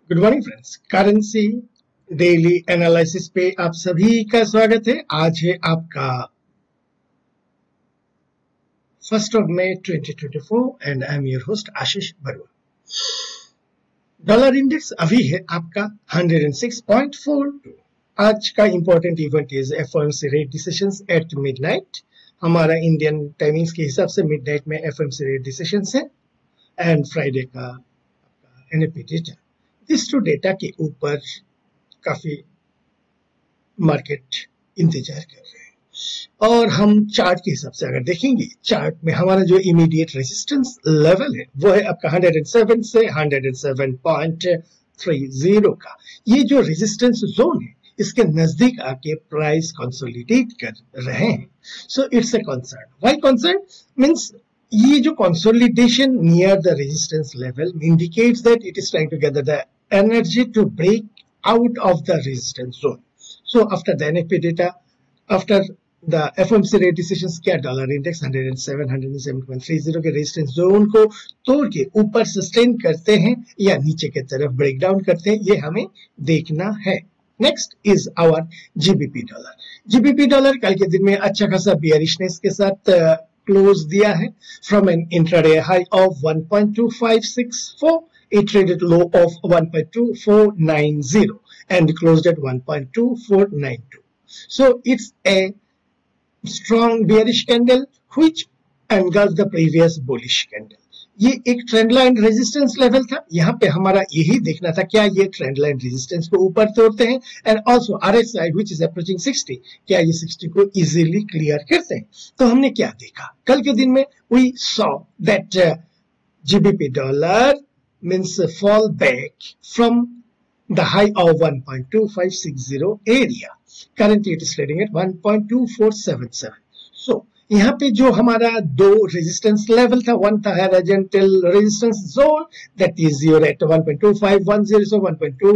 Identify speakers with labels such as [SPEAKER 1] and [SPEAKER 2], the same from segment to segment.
[SPEAKER 1] Good morning friends. Currency daily analysis पे आप सभी का स्वागत है। आज है आपका 1 मई 2024 and I am your host Ashish Barua. Dollar index अभी है आपका 106.42। आज का important event is FOMC rate decisions at midnight. हमारा इंडियन टाइमिंग्स के हिसाब से मिडनाइट में एफओएमसी रेट डिसीजंस है एंड फ्राइडे का एनएपी डेटा। इस टू डेटा के ऊपर काफी मार्केट इंतजार कर रहे हैं और हम चार्ट के हिसाब से अगर देखेंगे, चार्ट में हमारा जो इमीडिएट रेजिस्टेंस लेवल है वो है आपका 107 से 107.30 का। ये जो रेजिस्टेंस जोन है इसके नजदीक आके प्राइस कंसोलिडेट कर रहे हैं। So it's a concern. Why concern means ये जो consolidation near the resistance level indicates that it is trying to gather the energy to break out of the resistance zone. So after the NFP data, after the FOMC rate decisions, क्या dollar index 107.30 के resistance zone को तोड़ के ऊपर sustain करते हैं या नीचे की तरफ ब्रेक डाउन करते हैं, ये हमें देखना है। Next is our GBP dollar. GBP dollar कल के दिन में अच्छा खासा बियरिशनेस के साथ क्लोज दिया है from an intraday high of 1.2564. It traded low of 1.2490 and closed at 1.2492. So it's a strong bearish candle which engulfed the previous bullish candle. ये एक ट्रेंड लाइन रेजिस्टेंस लेवल था। यहाँ पे हमारा यही देखना था क्या ये ट्रेंड लाइन रेजिस्टेंस को ऊपर तोड़ते हैं and also RSI which is approaching 60, क्या ये 60 को इजीली क्लियर करते हैं। तो हमने क्या देखा कल के दिन में, we saw that GBP dollar means fall back from the high of 1.2560 area. Currently it is trading at 1.2477. So यहाँ पे जो हमारा दो रेजिस्टेंस लेवल था, वन था horizontal resistance zone that is your at 1.2510 से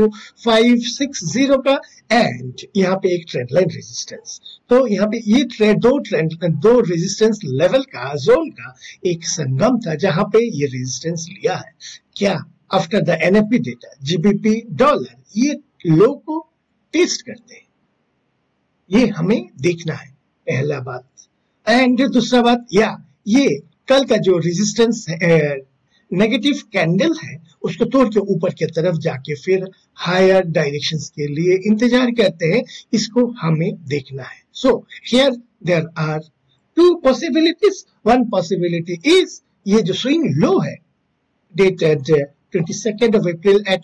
[SPEAKER 1] 1.2560 का एंड यहाँ पे एक ट्रेंड लाइन रेजिस्टेंस। तो यहाँ पे ये दो रेजिस्टेंस लेवल का जोन का एक संगम था जहां पे ये रेजिस्टेंस लिया है। क्या after the NFP data GBP dollar ये लो को टेस्ट करते हैं, ये हमें देखना है पहला बात। एंड दूसरा बात, या ये कल का जो रेजिस्टेंस नेगेटिव कैंडल है उसको तोड़ के ऊपर की तरफ जाके फिर हायर डायरेक्शंस के लिए इंतजार करते हैं, इसको हमें देखना है। So here there are two possibilities. One possibility is ये जो स्विंग लो है dated 22nd of April at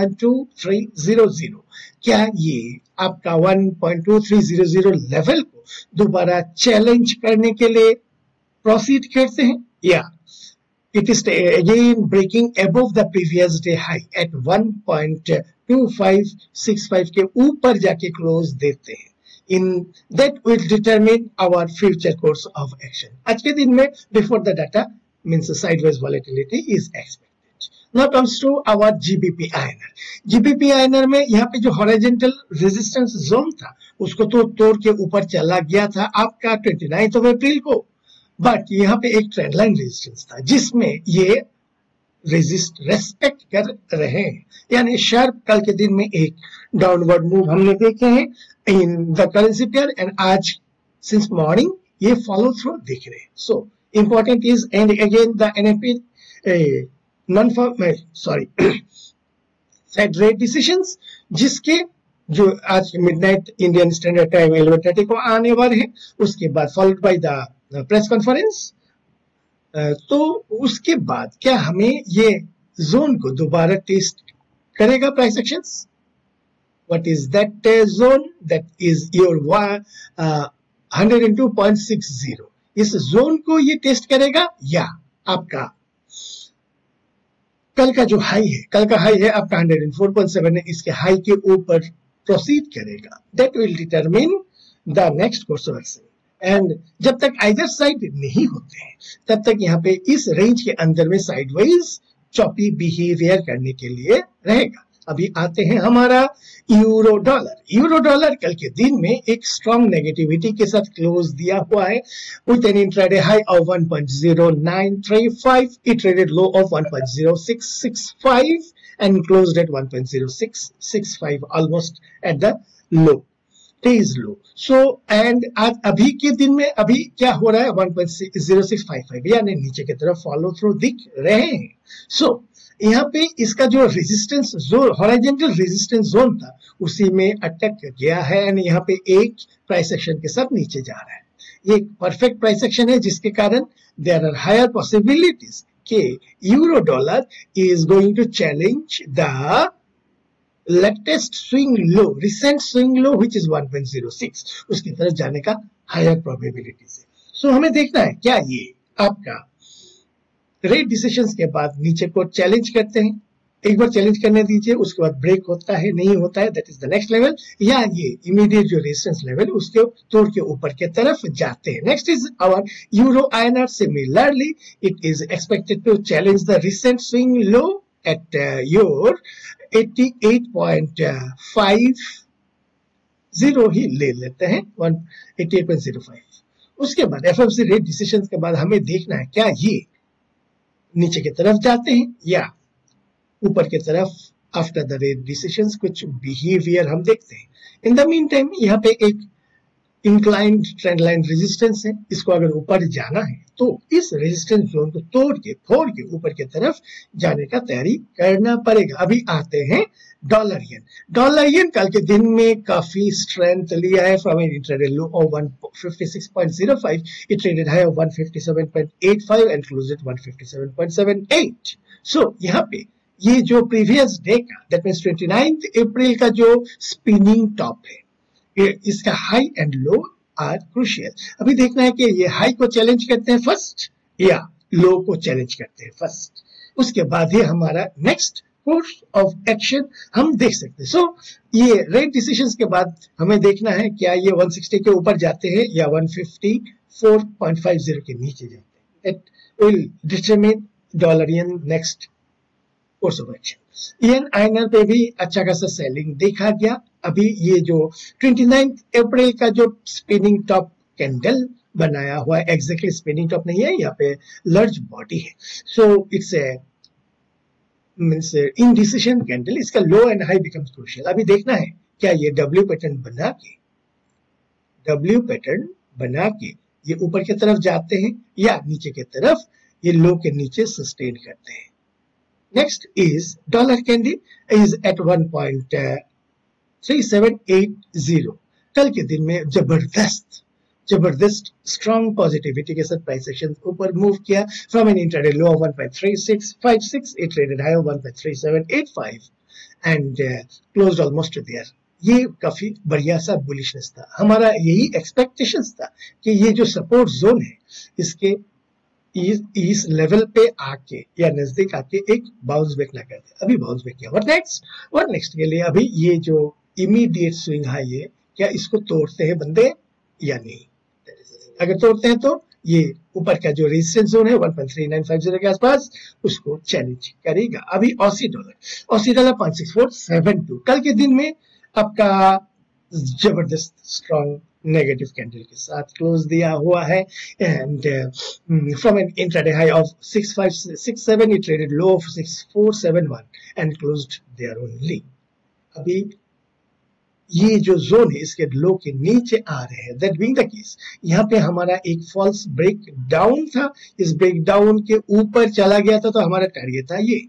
[SPEAKER 1] 1.2300, क्या ये आपका 1.2300 लेवल को दोबारा चैलेंज करने के लिए प्रोसीड करते हैं, या it is again breaking above the previous day high at 1.2565 के ऊपर जाके क्लोज देते हैं। In that will determine our future course of action. आज के दिन में before the data means sideways volatility is expected. Now comes to our GBP INR. GBP INR में यहाँ पे जो हॉरिजॉन्टल रेजिस्टेंस जोन था उसको तो तोड़ के ऊपर चला गया था आपका 29 अप्रैल को, बट यहाँ पे एक ट्रेंड लाइन रेजिस्टेंस था जिसमें ये रेस्पेक्ट कर रहे हैं, यानी शार्प कल के दिन में एक डाउनवर्ड मूव हमने देखे हैं in the currency pair and आज सिंस मॉर्निंग ये फॉलो थ्रू दिख रहे हैं। सो important is and again the NFP Fed rate decisions जिसके जो आज मिडनाइट इंडियन स्टैंडर्ड टाइम 11:30 को आने वाले हैं, उसके बाद followed by the press conference. तो उसके बाद क्या हमें ये जोन को दोबारा टेस्ट करेगा price actions? What is that zone? That is your 102.60। इस जोन को ये टेस्ट करेगा या आपका कल का जो हाई है, कल का हाई है आपका 104.7 है, इसके हाई के ऊपर प्रोसीड करेगा। That will determine the next course of action. एंड जब तक आइदर साइड नहीं होते हैं तब तक यहाँ पे इस रेंज के अंदर में साइडवाइज चॉपी बिहेवियर करने के लिए रहेगा। अभी आते हैं हमारा यूरो डॉलर। यूरो डॉलर कल के दिन में एक स्ट्रॉन्ग नेगेटिविटी के साथ क्लोज दिया हुआ है with an intraday high of 1.0935. It traded low of 1.0665 and closed at 1.0665, almost at the low, days low. So and आज अभी के दिन में अभी क्या हो रहा है, 1.0655, यानी नीचे की तरफ फॉलो थ्रू दिख रहे हैं. So यहाँ पे इसका जो resistance zone, horizontal resistance zone था, उसी में अटक गया है एंड यहाँ पे एक प्राइस एक्शन के साथ नीचे जा रहा है. ये एक परफेक्ट प्राइस एक्शन है जिसके कारण देयर आर हायर पॉसिबिलिटीज कि euro dollar is going to challenge the latest swing low, recent swing low which is 1.06, उसकी तरफ जाने का हायर प्रोबेबिलिटीज है. सो हमें देखना है क्या ये आपका रेट डिसीजंस के बाद नीचे को चैलेंज करते हैं. एक बार चैलेंज करने दीजिए, उसके बाद ब्रेक होता है नहीं होता है, that is the next level, या ये इमीडिएट जो रेजिस्टेंस लेवल उसके तोड़ के ऊपर के तरफ जाते हैं. Next is our euro INR. Similarly it is expected to challenge the recent swing low at your 88.50 ही ले लेते हैं, 88.05. उसके बाद एफएमसी रेट डिसीजंस के बाद हमें देखना है क्या ये नीचे की तरफ जाते हैं या ऊपर की तरफ. आफ्टर द रेट डिसीजंस कुछ बिहेवियर हम देखते हैं. इन द मीन टाइम यहाँ पे एक इंक्लाइंड ट्रेंड लाइन रेजिस्टेंस है, इसको अगर ऊपर जाना है तो इस रेजिस्टेंस जोन को तोड़ के फोड़ के ऊपर की तरफ जाने का तैयारी करना पड़ेगा. अभी आते हैं डॉलर येन. डॉलर येन कल के दिन में काफी स्ट्रेंथ लिया है from an intraday low of 156.05. It traded high of 157.85 and closed at 157.78. So यहाँ पे ये जो प्रीवियस डे का, दैट मींस 29 अप्रैल का जो स्पिनिंग टॉप है, इसका high and low are crucial. अभी देखना है कि ये हाई को चैलेंज करते हैं फर्स्ट या लो को चैलेंज करते हैं फर्स्ट. उसके बाद ही हमारा नेक्स्ट कोर्स ऑफ एक्शन हम देख सकते हैं. सो ये रेट डिसीजंस के बाद हमें देखना है क्या ये 160 के ऊपर जाते हैं या 154.50 के नीचे जाते हैं. It will determine dollar yen next course of action. Yen INR पे भी अच्छा खासा सेलिंग देखा गया. अभी ये जो 29 अप्रैल का जो स्पिनिंग टॉप कैंडल बनाया हुआ है, एग्जैक्टली स्पिनिंग टॉप नहीं है, यहाँ पे लार्ज बॉडी है. So it's a means indecision candle. इसका low and high becomes crucial. अभी देखना है क्या ये डब्ल्यू पैटर्न बना के ये ऊपर की तरफ जाते हैं या नीचे की तरफ ये लो के नीचे सस्टेन करते हैं. Next is dollar candy is at 1.3780. कल के दिन में जबरदस्त स्ट्रॉन्ग पॉजिटिविटी के साथ प्राइस एक्शन ऊपर मूव किया from an intraday low of 1.3656. It traded high of 1.3785 and closed almost there. ये काफी बढ़िया सा बुलिशनेस था. हमारा यही एक्सपेक्टेशंस था कि ये जो सपोर्ट जोन है इसके इस लेवल पे आके या नजदीक आके एक बाउंस बैक ना करते. अभी बाउंस बैक किया. व्हाट नेक्स्ट के लिए अभी ये जो इमीडिएट स्विंग हाई है, क्या इसको तोड़ते हैं बंदे या नहीं. अगर तोड़ते हैं तो ये ऊपर का जो रेजिस्टेंस जोन है 1.3950 के आसपास उसको चैलेंज करेगा. अभी ऑसी डॉलर 56472 कल के दिन में आपका जबरदस्त स्ट्रॉन्ग नेगेटिव कैंडल के साथ क्लोज दिया हुआ है and from an intraday high of 6567 it traded low of 6471 and closed there only. अभी ये जो जोन है इसके लो के नीचे आ रहे हैं. दैट बीइंग द केस यहाँ पे हमारा एक फॉल्स ब्रेक डाउन था. इस ब्रेक डाउन के ऊपर चला गया था तो हमारा टारगेट था ये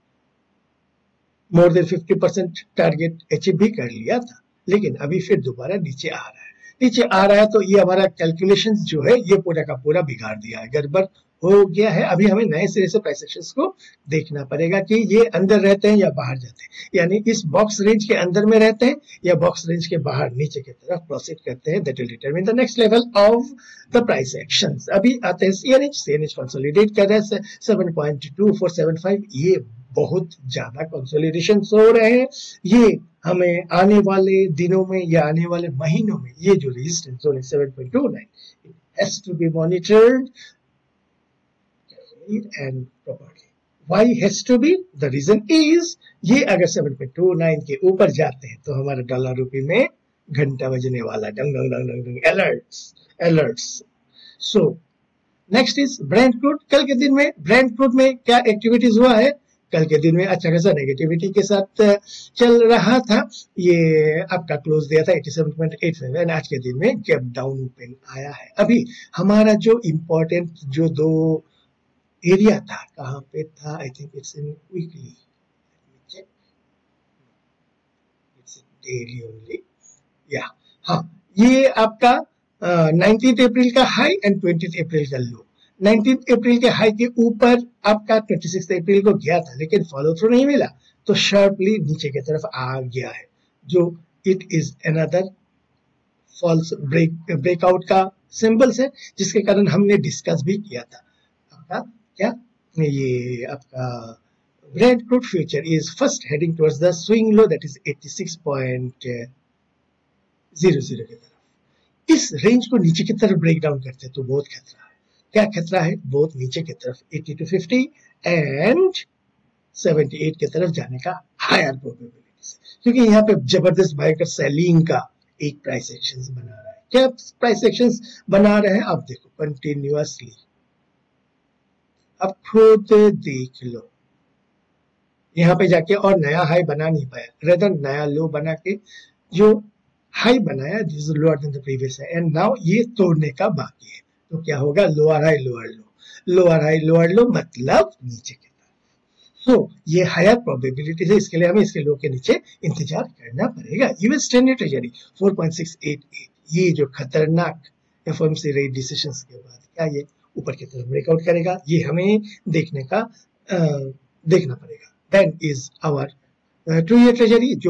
[SPEAKER 1] मोर देन 50% टारगेट अचीव भी कर लिया था, लेकिन अभी फिर दोबारा नीचे आ रहा है. तो ये हमारा कैलकुलेशंस जो है ये पूरा का पूरा बिगाड़ दिया है, गड़बड़ हो गया है. अभी हमें नए सिरे से प्राइस एक्शंस को देखना पड़ेगा कि ये अंदर रहते हैं या बाहर जाते हैं, यानी इस बॉक्स रेंज के अंदर में रहते हैं या बॉक्स रेंज के बाहर नीचे की तरफ प्रोसीड करते हैं. That will determine the next level of the price actions. अभी आते हैं सीएनएच कंसोलिडेट कर रहे हैं 7.2475. ये बहुत ज्यादा कंसोलिडेशन हो रहे हैं. ये हमें आने वाले दिनों में या आने वाले महीनों में ये जो रेजिस्टेंस जोन है 7.29 it has to be monitored and properly. Why has to be? The reason is ये अगर 7.29 के ऊपर जाते हैं तो हमारा डॉलर रुपये में घंटा बजने वाला. डंग डंग डंग डंग डंग alerts. So next is Brent crude. कल के दिन में ब्रेंट क्रूड में क्या एक्टिविटीज हुआ है कल के दिन में अच्छा खासा नेगेटिविटी के साथ चल रहा था। ये आपका क्लोज दिया था 87.85 एंड आज के दिन में गैप डाउन ओपन आया है। अभी हमारा जो इम्पोर्टेंट जो दो एरिया था, कहाँ पे था, I think it's in weekly, it's daily only, या हाँ, ये आपका 19 अप्रैल का हाई एंड 20 अप्रैल का लो। 19 अप्रैल के हाई के ऊपर आपका 26 अप्रैल को गया था, लेकिन फॉलो थ्रू नहीं मिला, तो शार्पली नीचे की तरफ आ गया है, जो it is another false breakout का सिंबल्स है, जिसके कारण हमने डिस्कस भी किया था। आपका क्या, ये आपका Brent crude future is first heading towards the swing low that is 86.00 की तरफ। इस रेंज को नीचे की तरफ ब्रेक डाउन करते तो बहुत खतरा है। क्या खतरा है? बहुत नीचे की तरफ 80 to 50 एंड 78 की तरफ जाने का हायर प्रोबेबिलिटी, क्योंकि यहाँ पे जबरदस्त भयंकर सेलिंग का एक प्राइस एक्शन बना रहा है। क्या प्राइस एक्शन बना रहे हैं? आप देखो कंटिन्यूअसली, अब खुद देख लो, यहाँ पे जाके और नया हाई बना नहीं पाया, रेदर नया लो बना के जो हाई बनाया this lower than the previous है, एंड नाउ ये तोड़ने का बाकी है। तो क्या होगा? Lower high lower low, lower high lower low, मतलब नीचे की तरफ। सो ये हायर प्रोबेबिलिटी है, इसके लिए हमें इसके लो के नीचे इंतजार करना पड़ेगा। यूएस 10 ट्रेजरी 4.688, ये जो खतरनाक एफओएमसी रेट डिसीजंस के बाद क्या ये ऊपर की तरफ ब्रेकआउट करेगा? ये हमें देखना पड़ेगा। Then is our 2 year treasury जो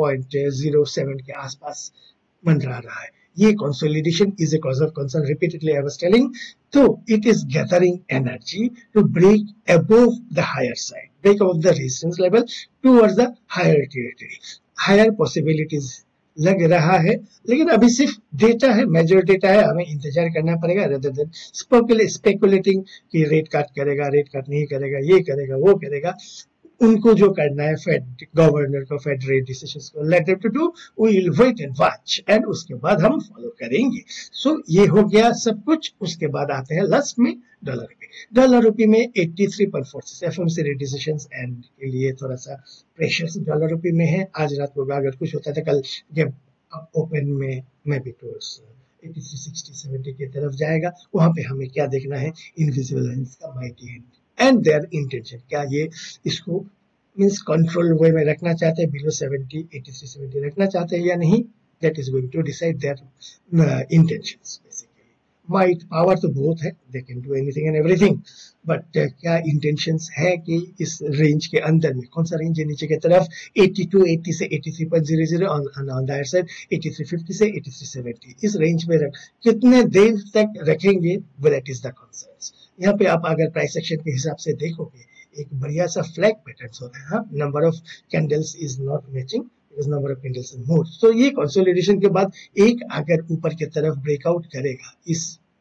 [SPEAKER 1] 5.07 के आसपास मंडरा रहा है। ये consolidation is a cause of concern, repeatedly I was telling, तो it is gathering energy to break above the higher side, break above the resistance level towards the higher territory. Higher possibilities लग रहा है, लेकिन अभी सिर्फ data है, major data है, हमें इंतजार करना पड़ेगा रेदर देन स्पेकुलेटिंग कि रेट कट करेगा, रेट कट नहीं करेगा, ये करेगा, वो करेगा। उनको जो करना है फेड गवर्नर को, फेड रेट डिसीजंस को, let them to do, we will wait and watch, and उसके बाद हम फॉलो करेंगे। सो ये हो गया सब कुछ। उसके बाद आते हैं लास्ट में डॉलर रुपी। डॉलर रुपी में 83.46 एफओएमसी रेट डिसीजंस एंड के लिए थोड़ा सा प्रेशर डॉलर रुपी में है। आज रात को अगर कुछ होता था, कल जब ओपन में मैं भी टूवर्ड्स 83, 60, 70 की तरफ जाएगा, वहां पे हमें क्या देखना है? इनविजिबल हैंड्स का mighty hand and their intention. क्या ये इसको मींस कंट्रोल वे में रखना चाहते हैं, बिलो 70, 83, 70 रखना चाहते हैं या नहीं? That is going to decide their intentions. Basically might power तो बहुत है, they can do anything and everything, but क्या इंटेंशंस है कि इस रेंज के अंदर में, कौन सा रेंज है नीचे की तरफ? 8280 से 83.00, ऑन द हायर साइड 8350 से 8370, इस रेंज में कितने देर तक रखेंगे? That is the concern. यहाँ पे आप अगर प्राइस एक्शन के हिसाब से देखोगे, एक बढ़िया सा फ्लैग पैटर्न हो रहा है। Number of candles is not matching because number of candles is more. तो ये कंसोलिडेशन के बाद एक अगर ऊपर की तरफ ब्रेकआउट करेगा इस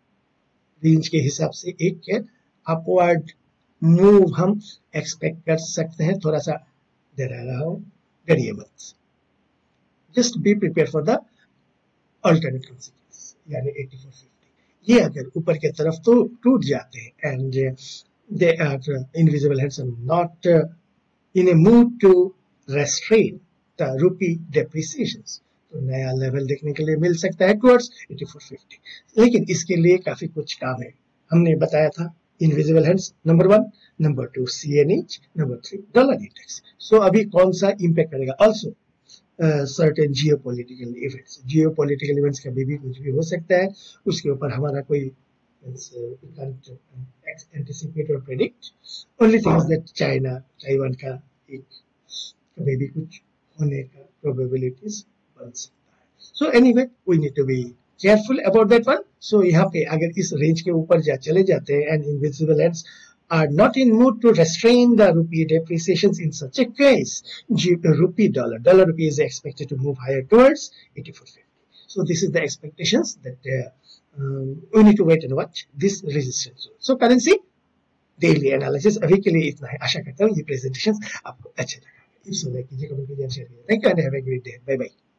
[SPEAKER 1] रेंज के हिसाब से, एक अपवर्ड मूव हम एक्सपेक्ट कर सकते हैं। थोड़ा सा डरा रहा हूं, डरिए मत, just be prepare for the alternate consequence, यानी 8450। ये अगर ऊपर की तरफ तो टूट जाते हैं and they are invisible hands are not in a mood to restrain the rupee depreciations, तो नया लेवल देखने के लिए मिल सकता है टुवर्ड्स 8450। लेकिन इसके लिए काफी कुछ काम है। हमने बताया था invisible hands number 1, number 2 CNH, number 3 dollar index. So अभी कौन सा इंपैक्ट करेगा? Also certain geopolitical events, geopolitical events कभी भी कुछ भी हो सकता है, उसके ऊपर हमारा कोई एंटिसिपेट और predict. Only thing is that China Taiwan का एक कभी भी कुछ होने का प्रोबेबिलिटीज बन सकता है। So anyway we need to be careful about that one. So यहाँ पे अगर इस रेंज के ऊपर चले जाते हैं and invisible hands are not in mood to restrain the rupee depreciations, in such a case dollar rupee is expected to move higher towards 8450. So this is the expectations that we need to wait and watch this resistance. So currency daily analysis अभी के लिए इतना है। आशा करता हूँ ये presentation आपको अच्छे लगा। इफ सो लाइक कीजिए, कमेंट कीजिए, शेयर कीजिए। Thank you and have a great day. Bye bye.